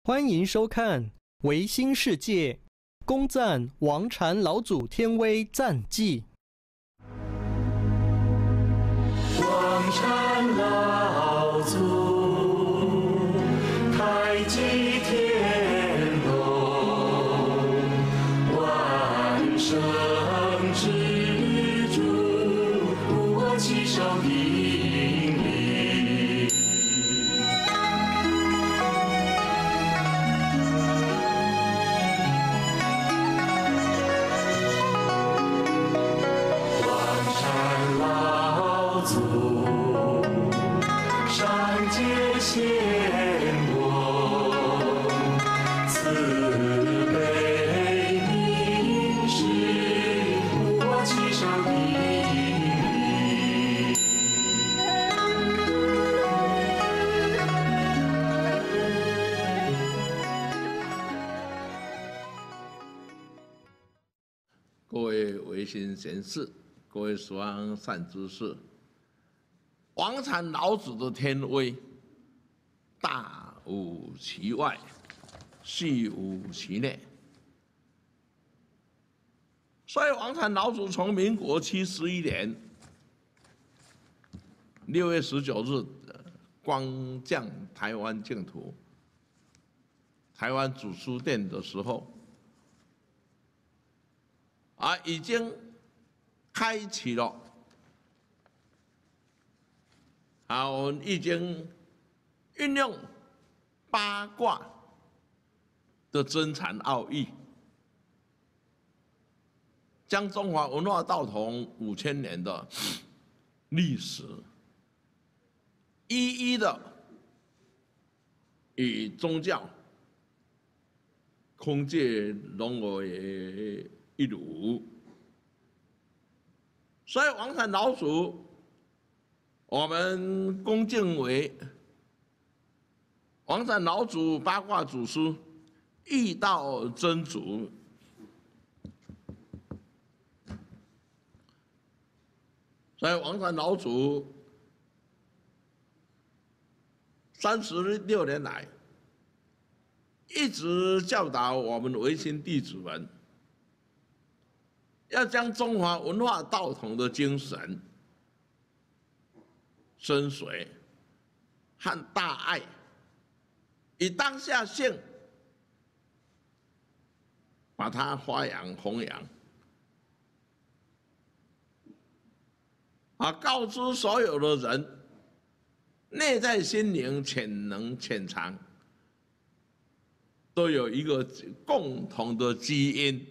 欢迎收看《维新世界》，恭赞王禅老祖天威赞祭。 王禅老祖，太极天龙，万圣之主，我齐声顶礼。王禅老祖，上界仙翁，慈悲明示，我齐声顶礼。 各位维新贤士，各位十方善知识，王禅老祖的天威，大无其外，细无其内。所以王禅老祖从民国71年6月19日光降台湾净土，台湾主书殿的时候，已经开启了我们已经运用八卦的真禅奥义，将中华文化道统5000年的历史，一一的与宗教、空界融为一炉。所以王禅老祖，我们恭敬为王禅老祖八卦祖师易道真祖。所以王禅老祖36年来，一直教导我们维新弟子们，要将中华文化道统的精神、深邃和大爱，以当下性把它发扬弘扬，告知所有的人，内在心灵潜能潜藏，都有一个共同的基因。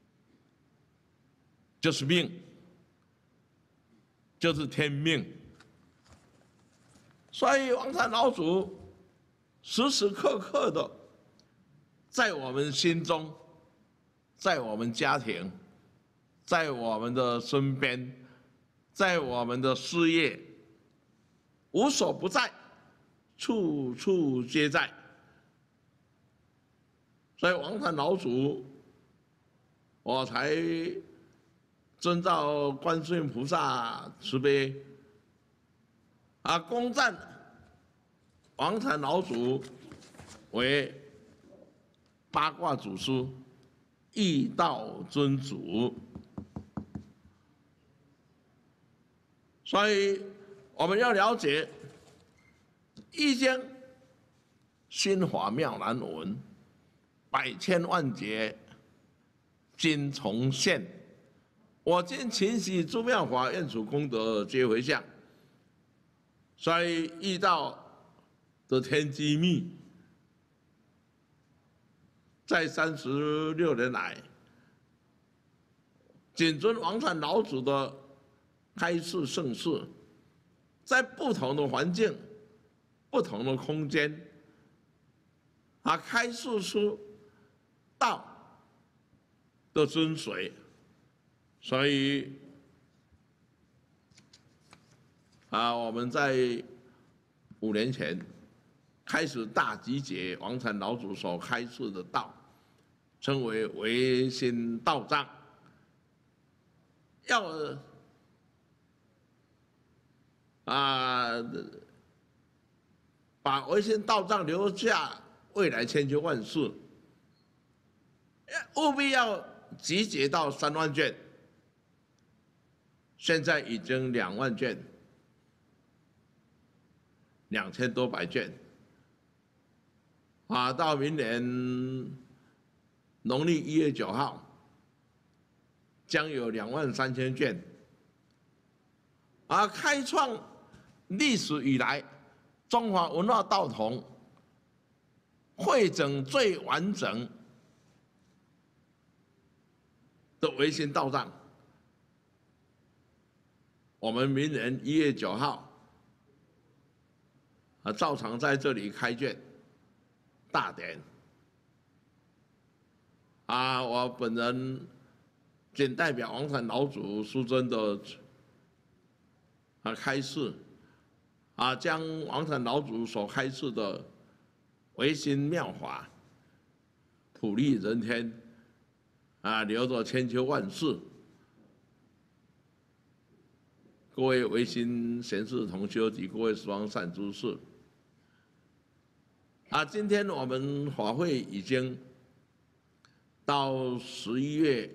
就是命，就是天命。所以王禅老祖时时刻刻的在我们心中，在我们家庭，在我们的身边，在我们的事业，无所不在，处处皆在。所以王禅老祖，我才遵照观世音菩萨慈悲，恭赞王禅老祖为八卦祖师、易道尊祖。所以我们要了解《易经》心法妙难闻，百千万劫今重现。我今勤习诸妙法，愿主功德皆回向。所以易道的天机密，在36年来，谨遵王禅老祖的开示圣事，在不同的环境、不同的空间，开示出道的真髓。所以我们在5年前开始大集结王禅老祖所开示的道，称为维新道藏，要把维新道藏留下未来千秋万世，务必要集结到3万卷，现在已经2万卷，2000多百卷，到明年农历1月9号，将有23000卷，开创历史以来中华文化道统汇整最完整的维新道藏。我们明年1月9号，照常在这里开卷大典。我本人仅代表王禅老祖师尊的开示，将王禅老祖所开示的维新妙法普利人天，留着千秋万世。各位维新贤士同修及各位十方善知识，今天我们法会已经到11月，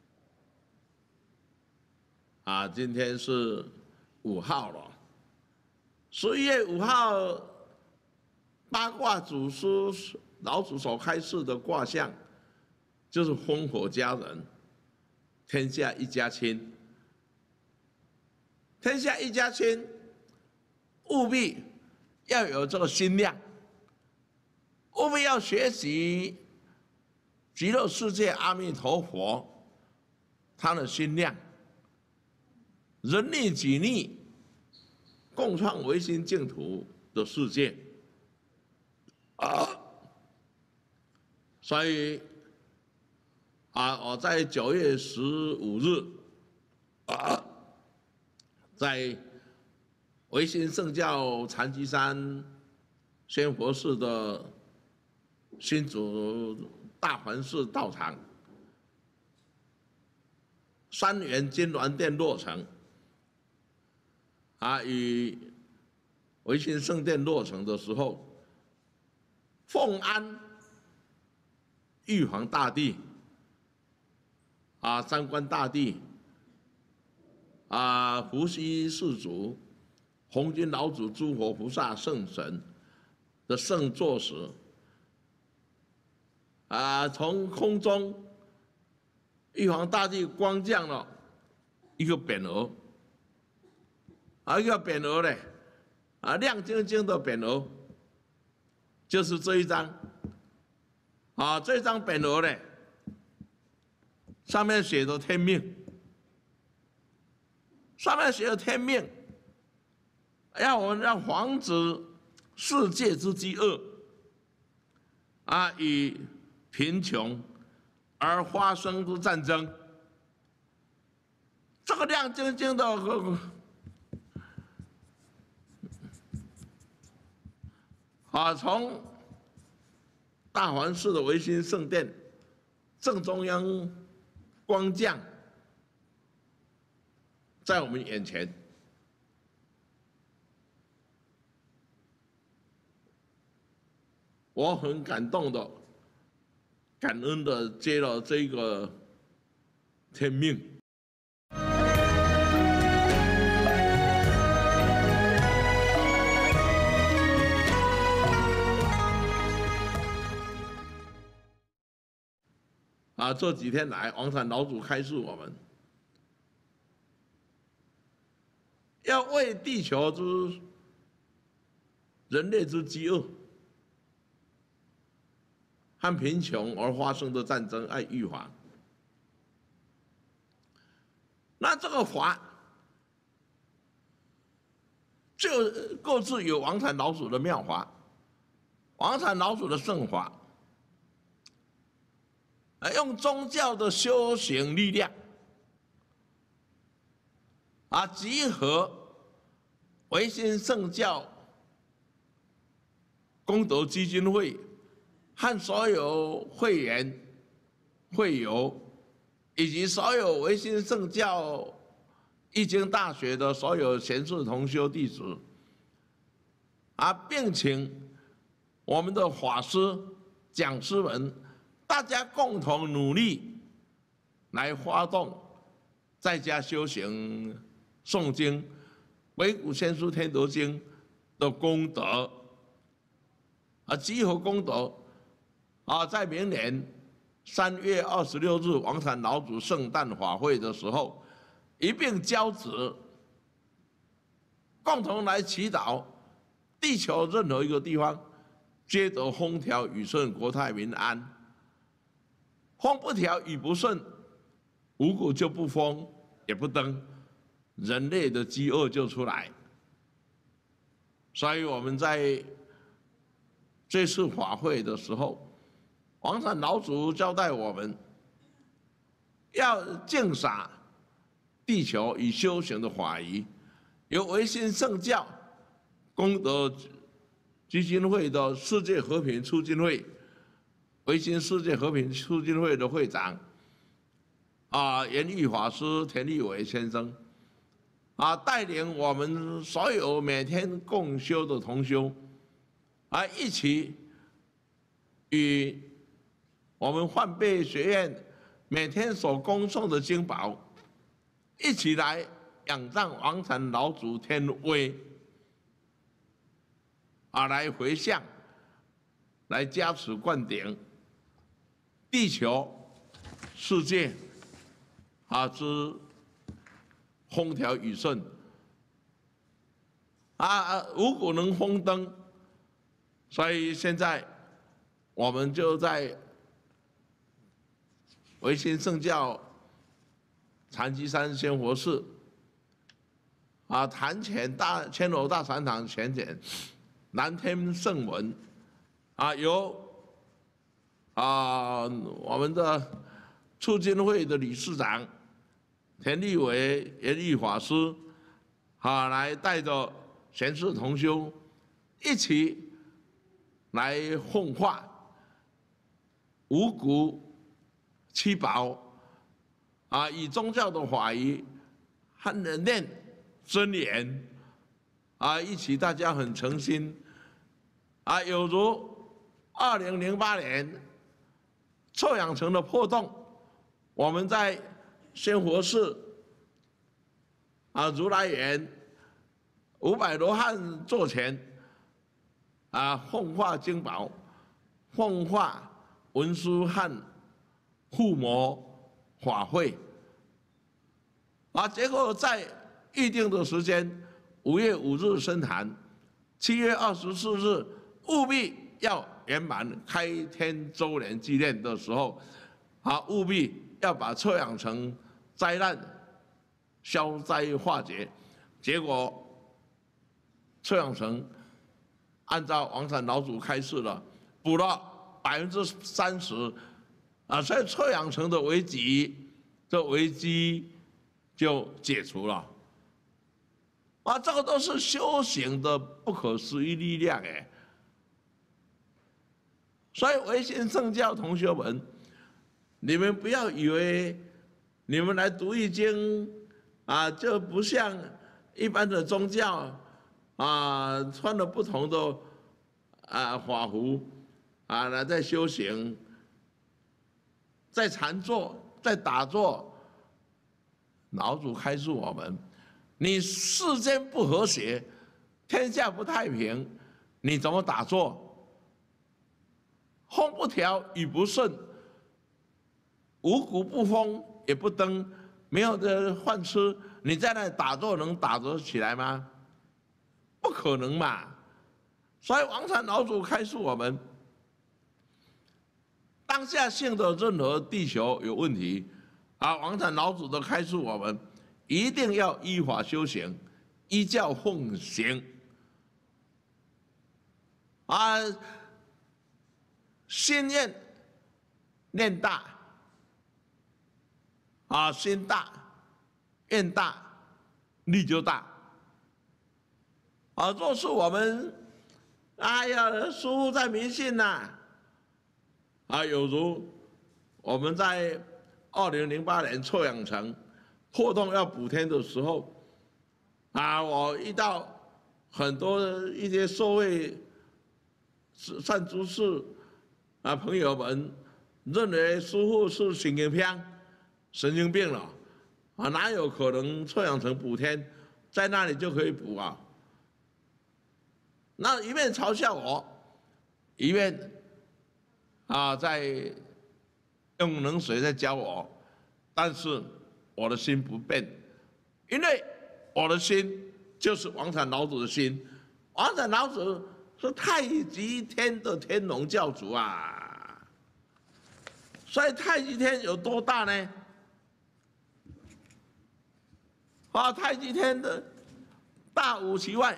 今天是5号了。11月5号，八卦祖师老祖所开示的卦象，就是烽火佳人，天下一家亲。天下一家亲，务必要有这个心量，务必要学习极乐世界阿弥陀佛他的心量，人力己力，共创维新净土的世界。所以我在9月15日在维新圣教禅机山宣佛寺的新竹大环寺道场3元金銮殿落成，与维新圣殿落成的时候，奉安玉皇大帝、三官大帝、伏羲世祖、红军老祖、诸佛菩萨、圣神的圣座时，从空中玉皇大帝光降了一个匾额，一个匾额呢，亮晶晶的匾额，就是这一张，这张匾额呢，上面写着天命。上面写的天命，要我们要防止世界之饥饿，与贫穷而发生的战争。这个亮晶晶的，从大环寺的维新圣殿正中央光降。在我们眼前，我很感动的、感恩的接了这个天命。这几天来，王禅老祖开示我们。要为地球之人类之饥饿和贫穷而发生的战争预防。那这个法就各自有王禅老祖的妙法，王禅老祖的圣法，用宗教的修行力量。集合维新圣教功德基金会和所有会员、会友，以及所有维新圣教易经大学的所有贤士同修弟子，并请我们的法师、讲师们，大家共同努力来发动在家修行、诵经、维古先书天德经的功德，集合功德，在明年3月26日王禅老祖圣诞法会的时候，一并交旨，共同来祈祷地球任何一个地方皆得风调雨顺、国泰民安。风不调雨不顺，五谷就不丰也不登，人类的饥饿就出来。所以我们在这次法会的时候，王禅老祖交代我们，要净洒地球以修行的法仪，由维新圣教功德基金会的世界和平促进会，维新世界和平促进会的会长严玉法师、田立伟先生带领我们所有每天共修的同修一起与我们换贝学院每天所恭送的经宝，一起来仰仗王禅老祖天威来回向，来加持灌顶地球、世界之风调雨顺五谷能丰登。所以现在我们就在维新圣教禅机山仙佛寺坛前千楼大禅堂前南天圣文由我们的促进会的理事长田立伟严立法师来带着贤士同修一起来奉化五谷七宝以宗教的法仪和念真言一起，大家很诚心有如2008年臭氧层的破洞，我们在仙佛寺如来园500罗汉座前奉化经宝，奉化文殊和护摩法会结果在预定的时间5月5日生坛，7月24日务必要圆满开天周年纪念的时候务必要把臭氧层灾难消灾化解。结果臭氧层按照王禅老祖开示了，补了30%所以臭氧层的危机就解除了这个都是修行的不可思议力量所以维新圣教同学们，你们不要以为你们来读易经就不像一般的宗教穿了不同的法服来在修行，在禅坐，在打坐。老祖开示我们，你世间不和谐，天下不太平，你怎么打坐？风不调雨不顺，五谷不丰也不登，没有的饭吃，你在那里打坐能打得起来吗？不可能嘛！所以王禅老祖开示我们，当下性的任何地球有问题王禅老祖的开示我们，一定要依法修行，依教奉行心念念大心大愿大力就大若是我们师父在迷信有如我们在2008年臭氧层破洞要补天的时候我遇到很多一些社会善知识朋友们认为师父是神经病了哪有可能臭氧层补天在那里就可以补啊？那一面嘲笑我，一面在用冷水在教我，但是我的心不变，因为我的心就是王禅老祖的心。王禅老祖是太极天的天龙教主啊，所以太极天有多大呢？太极天的大5其外，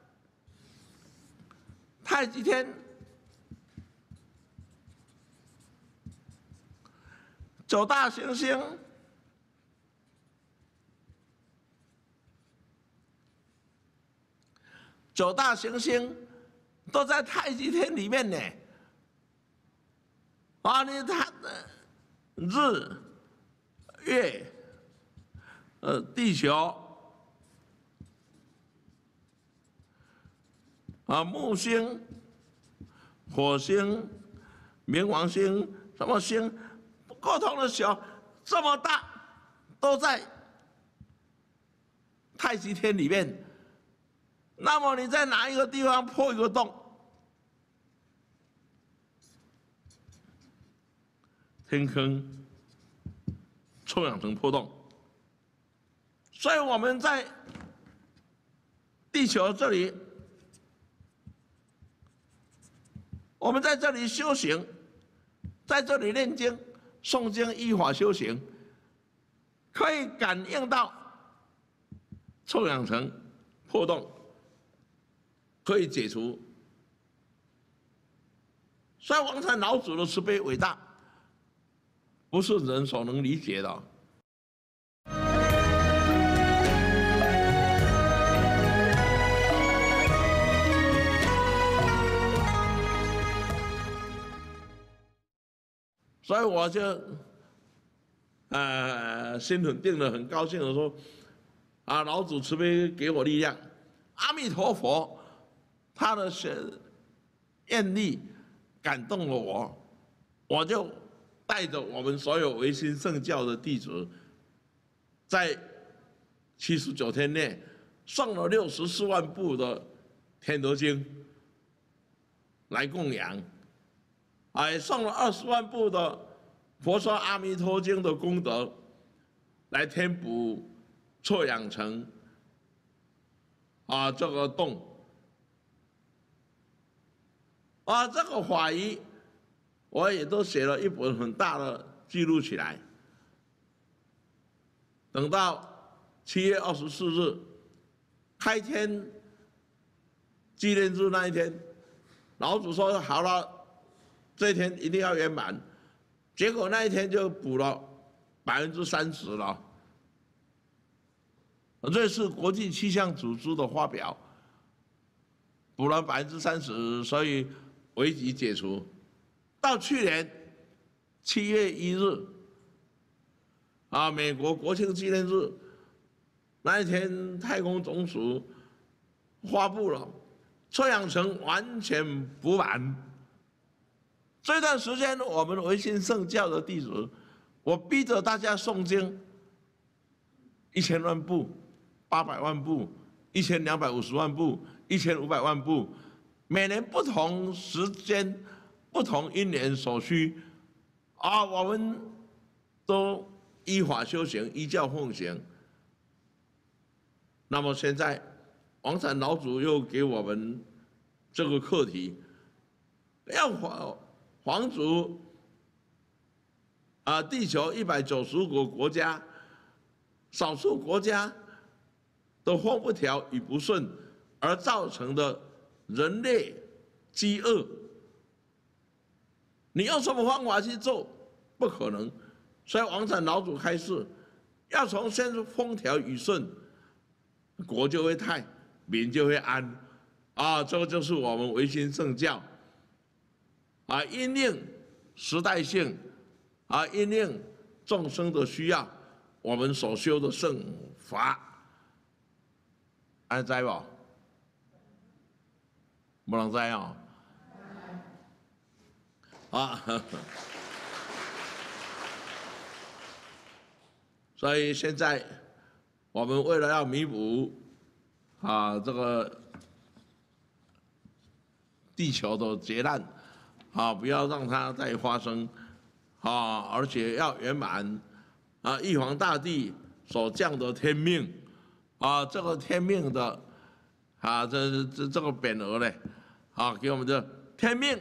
太极天9大行星，都在太极天里面呢。你看日、月、地球木星、火星、冥王星，什么星不同的小，这么大，都在太极天里面。那么你在哪一个地方破一个洞，天坑、臭氧层破洞。所以我们在地球这里，我们在这里修行，在这里念经、诵经、依法修行，可以感应到臭氧层破洞，可以解除。所以王禅老祖的慈悲伟大，不是人所能理解的。所以我就心很定的，很高兴的说，老祖慈悲给我力量，阿弥陀佛，他的愿力感动了我，我就带着我们所有维新圣教的弟子，在79天内送了64万部的《天德经》来供养。也送了20万部的《佛说阿弥陀经》的功德，来填补臭氧层这个洞。这个法仪我也都写了一本很大的记录起来。等到7月24日开天纪念日那一天，老祖说好了，这一天一定要圆满，结果那一天就补了30%了。这是国际气象组织的发表，补了30%，所以危机解除。到去年7月1日，美国国庆纪念日那一天，太空总署发布了臭氧层完全补满。这段时间，我们维新圣教的弟子，我逼着大家诵经，1000万部、800万部、1250万部、1500万部，每年不同时间、不同因缘所需，我们都依法修行，依教奉行。那么现在，王禅老祖又给我们这个课题，要皇族地球195个国家，少数国家的风不调与不顺而造成的人类饥饿，你用什么方法去做？不可能。所以王禅老祖开示，要从先风调雨顺，国就会泰，民就会安。这个就是我们维新圣教。因应时代性，因应众生的需要，我们所修的圣法，知不？不能知啊。所以现在我们为了要弥补这个地球的劫难不要让它再发生而且要圆满玉皇大帝所降的天命这个天命的这个匾额呢给我们的天命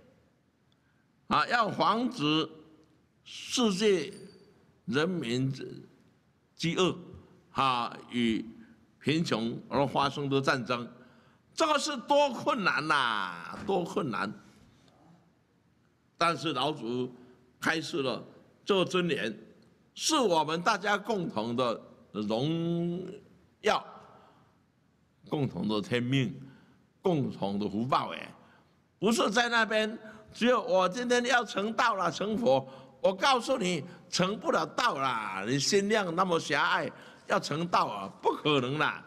要防止世界人民饥饿与贫穷而发生的战争，这个是多困难呐，多困难！但是老祖开示了这个尊严，是我们大家共同的荣耀、共同的天命、共同的福报哎，不是在那边只有我今天要成道了、成佛。我告诉你，成不了道啦！你心量那么狭隘，要成道不可能啦！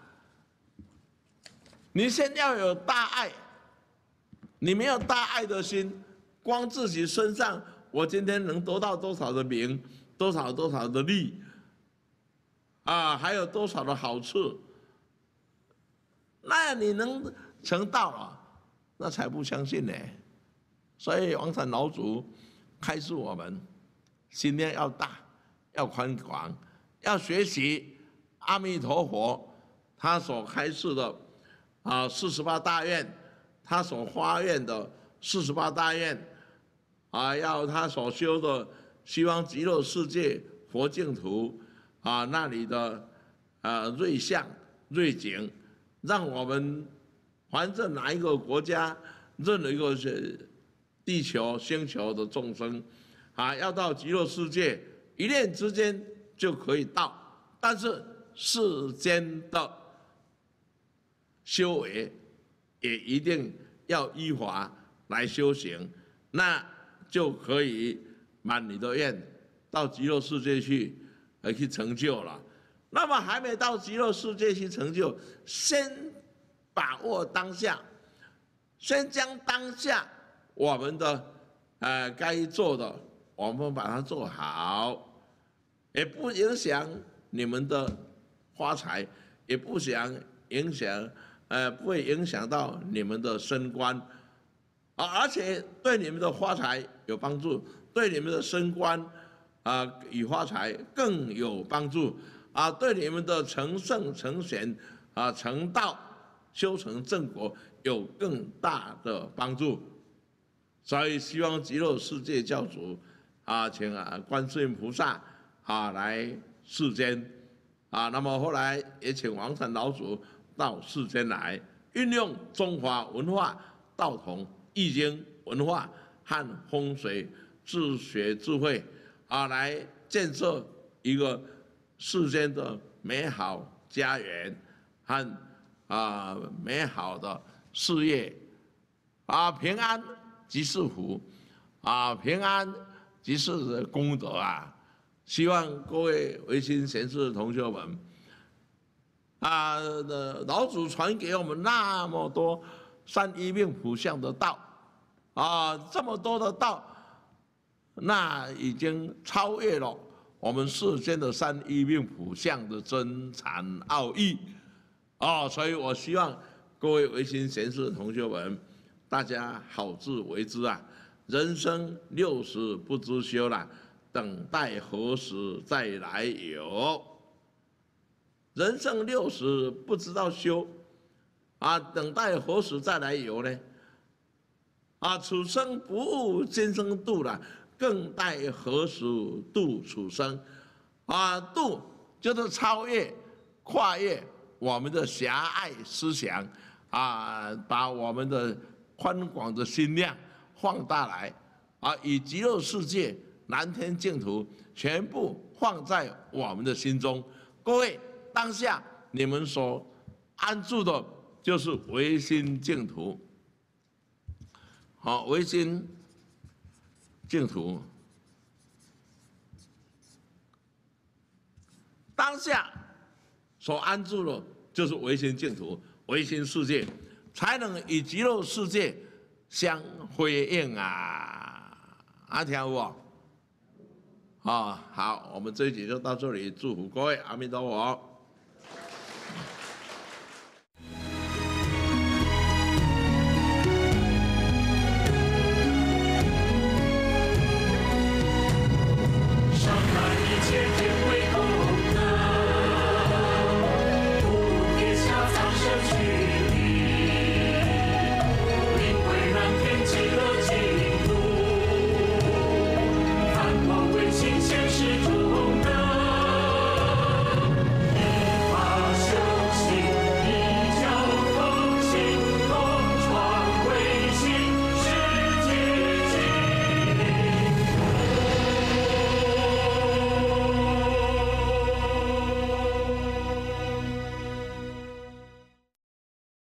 你先要有大爱，你没有大爱的心，光自己身上，我今天能得到多少的名，多少的利，还有多少的好处，那你能成道那才不相信呢。所以王禅老祖开示我们。心量要大，要宽广，要学习阿弥陀佛他所开示的48大愿，他所发愿的48大愿要他所修的西方极乐世界佛净土那里的瑞相瑞景，让我们反正哪一个国家，任何一个地球星球的众生。要到极乐世界，一念之间就可以到，但是世间的修为也一定要依法来修行，那就可以满你的愿，到极乐世界去成就了。那么还没到极乐世界去成就，先把握当下，先将当下我们的该做的。我们把它做好，也不影响你们的发财，也不想影响，不会影响到你们的升官，而且对你们的发财有帮助，对你们的升官与发财更有帮助对你们的成圣成贤成道修成正果有更大的帮助。所以希望极乐世界教主。请观世音菩萨来世间那么后来也请王禅老祖到世间来，运用中华文化、道统、易经文化和风水治学智慧来建设一个世间的美好家园和美好的事业平安即是福平安。即是功德希望各位维新贤士的同学们老祖传给我们那么多三一命谱相的道这么多的道，那已经超越了我们世间的三一命谱相的真禅奥义所以我希望各位维新贤士的同学们，大家好自为之人生60不知修啦，等待何时再来有。人生60不知道修等待何时再来有呢？此生不悟今生度啦，更待何时度此生？度就是超越、跨越我们的狭隘思想把我们的宽广的心量。放大来以极乐世界、南天净土全部放在我们的心中。各位，当下你们所安住的就是唯心净土。唯心净土，当下所安住的就是唯心净土、唯心世界，才能与极乐世界相辉映听有无？好，我们这一集就到这里，祝福各位，阿弥陀佛。